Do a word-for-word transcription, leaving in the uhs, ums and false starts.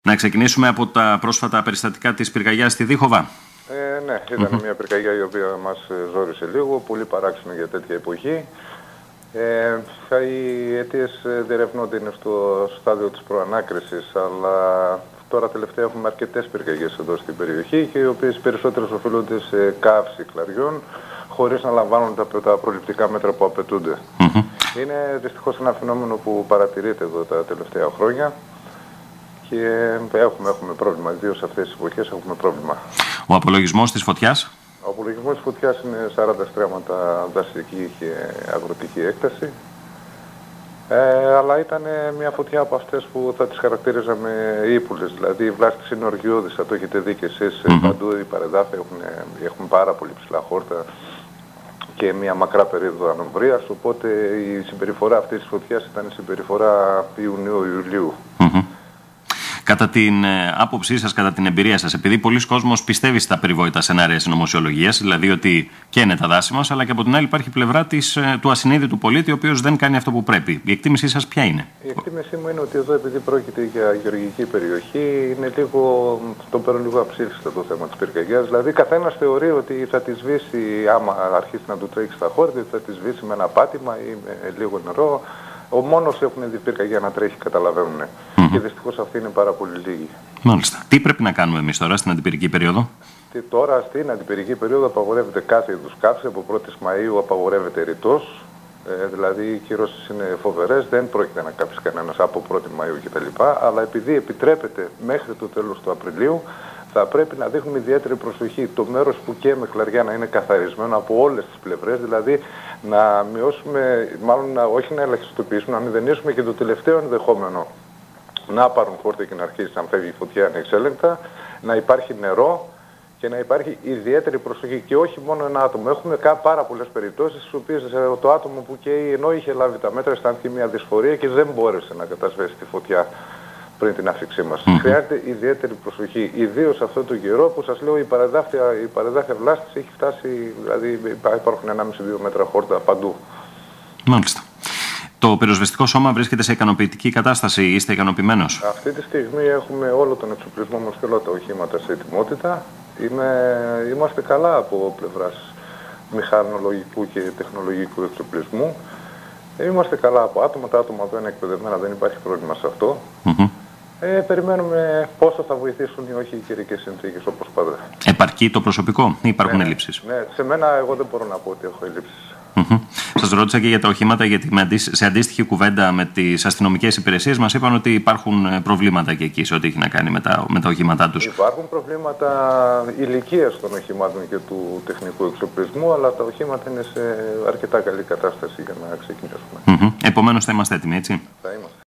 Να ξεκινήσουμε από τα πρόσφατα περιστατικά της πυρκαγιάς στη Δίχοβα. Ε, ναι, ήταν mm-hmm. μια πυρκαγιά η οποία μας ζόρισε λίγο, πολύ παράξενο για τέτοια εποχή. Ε, οι αιτίες διερευνώνται, είναι στο στάδιο της προανάκρισης, αλλά τώρα τελευταία έχουμε αρκετές πυρκαγιές εδώ στην περιοχή και οι οποίες περισσότερες οφείλονται σε καύση κλαριών, χωρίς να λαμβάνουν τα, τα προληπτικά μέτρα που απαιτούνται. Mm-hmm. Είναι δυστυχώς ένα φαινόμενο που παρατηρείται εδώ τα τελευταία χρόνια και έχουμε, έχουμε πρόβλημα, ιδίως σε αυτές τις εποχές έχουμε πρόβλημα. Ο απολογισμός της φωτιάς? Ο απολογισμός της φωτιάς είναι σαράντα στρέμματα δασική και αγροτική έκταση. Ε, αλλά ήταν μια φωτιά από αυτές που θα τις χαρακτήριζαμε ύπουλες. Δηλαδή η βλάστηση είναι οργιώδης, θα το έχετε δει και εσείς. Mm-hmm. Παντού οι παρεδάφοι έχουν, έχουν πάρα πολύ ψηλά χόρτα και μια μακρά περίοδο ανομβρίας. Οπότε η συμπεριφορά αυτής της φωτιάς ήταν η συμπεριφορά Ιουνίου-Ιουλίου. Mm-hmm. Κατά την ε, άποψή σας, κατά την εμπειρία σας, επειδή πολλοί κόσμος πιστεύει στα περιβόητα σενάρια συνωμοσιολογίας, δηλαδή ότι και είναι τα δάση μας, αλλά και από την άλλη υπάρχει πλευρά της, ε, του ασυνείδητου πολίτη, ο οποίος δεν κάνει αυτό που πρέπει. Η εκτίμησή σας ποια είναι? Η εκτίμησή μου είναι ότι εδώ, επειδή πρόκειται για γεωργική περιοχή, είναι λίγο, το παίρνω λίγο αψήφιστα το θέμα της πυρκαγιάς. Δηλαδή, καθένας θεωρεί ότι θα τη σβήσει, άμα αρχίσει να του τρέξει στα χώρια, θα τη σβήσει με ένα πάτημα ή με λίγο νερό. Ο μόνος έχουν δει πυρκαγιά να τρέχει, καταλαβαίνουν. Mm-hmm. Και δυστυχώς αυτοί είναι πάρα πολύ λίγοι. Μάλιστα. Τι πρέπει να κάνουμε εμείς τώρα στην αντιπυρική περίοδο? Και τώρα στην αντιπυρική περίοδο απαγορεύεται κάθε είδους καύση. Από πρώτη Μαΐου απαγορεύεται ρητός. Ε, δηλαδή οι κυρώσεις είναι φοβερές. Δεν πρόκειται να κάψει κανένας από πρώτη Μαΐου κτλ. Αλλά επειδή επιτρέπεται μέχρι το τέλος του Απριλίου, θα πρέπει να δείχνουμε ιδιαίτερη προσοχή. Το μέρος που καίμε κλαριά να είναι καθαρισμένο από όλες τις πλευρές, δηλαδή να μειώσουμε, μάλλον να, όχι να ελαχιστοποιήσουμε, να μηδενίσουμε και το τελευταίο ενδεχόμενο. Να πάρουν χόρτα και να αρχίσει να φεύγει η φωτιά ανεξέλεγκτα, να υπάρχει νερό και να υπάρχει ιδιαίτερη προσοχή. Και όχι μόνο ένα άτομο. Έχουμε πάρα πολλές περιπτώσεις στις οποίες το άτομο που καίει, ενώ είχε λάβει τα μέτρα, αισθάνθηκε μια δυσφορία και δεν μπόρεσε να κατασβέσει τη φωτιά πριν την άφηξή μας. Mm-hmm. Χρειάζεται ιδιαίτερη προσοχή, ιδίως αυτό το καιρό που σας λέω η παρεδάφια, η παρεδάφια βλάστηση έχει φτάσει, δηλαδή υπάρχουν ενάμιση με δύο μέτρα χόρτα παντού. Μάλιστα. Το πυροσβεστικό σώμα βρίσκεται σε ικανοποιητική κατάσταση, είστε ικανοποιημένος? Αυτή τη στιγμή έχουμε όλο τον εξοπλισμό μας και όλα τα οχήματα σε ετοιμότητα. Είμαι, είμαστε καλά από πλευράς μηχανολογικού και τεχνολογικού εξοπλισμού. Είμαστε καλά από άτομα, τα άτομα εδώ είναι εκπαιδευμένα, δεν υπάρχει πρόβλημα σε αυτό. Mm-hmm. Ε, περιμένουμε πόσο θα βοηθήσουν ή όχι οι καιρικές συνθήκες, όπως πάντα. Επαρκεί το προσωπικό ή υπάρχουν ναι, ελλείψεις? Ναι, σε μένα εγώ δεν μπορώ να πω ότι έχω ελλείψεις. Mm-hmm. Σας ρώτησα και για τα οχήματα, γιατί σε αντίστοιχη κουβέντα με τις αστυνομικές υπηρεσίες μας είπαν ότι υπάρχουν προβλήματα και εκεί σε ό,τι έχει να κάνει με τα, με τα οχήματά τους. Υπάρχουν προβλήματα ηλικίας των οχημάτων και του τεχνικού εξοπλισμού, αλλά τα οχήματα είναι σε αρκετά καλή κατάσταση για να ξεκινήσουμε. Mm-hmm. Επομένως θα είμαστε έτοιμοι, έτσι? Θα είμαστε.